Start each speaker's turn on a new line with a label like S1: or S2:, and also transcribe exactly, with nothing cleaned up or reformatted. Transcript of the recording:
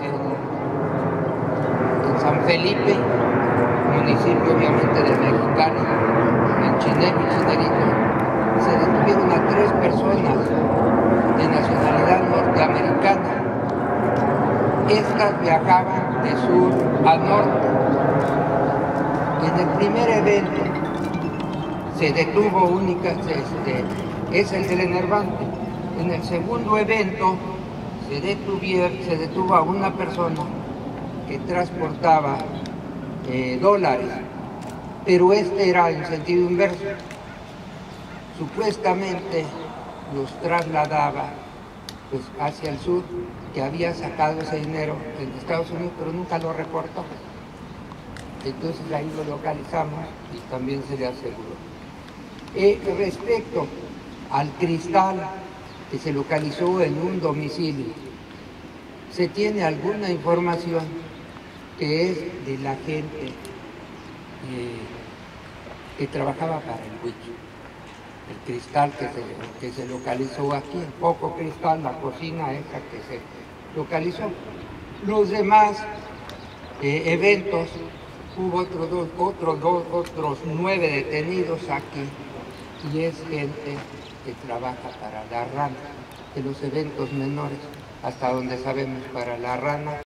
S1: en San Felipe, municipio obviamente de Mexicali, en Chinero y Chinerito, se detuvieron a tres personas de nacionalidad norteamericana. Estas viajaban de sur a norte. En el primer evento se detuvo única, este, es el del Enervante. En el segundo evento se, detuvier, se detuvo a una persona que transportaba eh, dólares, pero este era en sentido inverso. Supuestamente los trasladaba pues, hacia el sur, que había sacado ese dinero en Estados Unidos, pero nunca lo reportó. Entonces ahí lo localizamos y también se le aseguró. Eh, respecto al cristal que se localizó en un domicilio, se tiene alguna información que es de la gente eh, que trabajaba para el Huicho. El cristal que se, que se localizó aquí, el poco cristal, la cocina esa que se localizó. Los demás eh, eventos, hubo otros dos, otros dos, otros nueve detenidos aquí, y es gente que trabaja para la rana, de los eventos menores, hasta donde sabemos para la rana.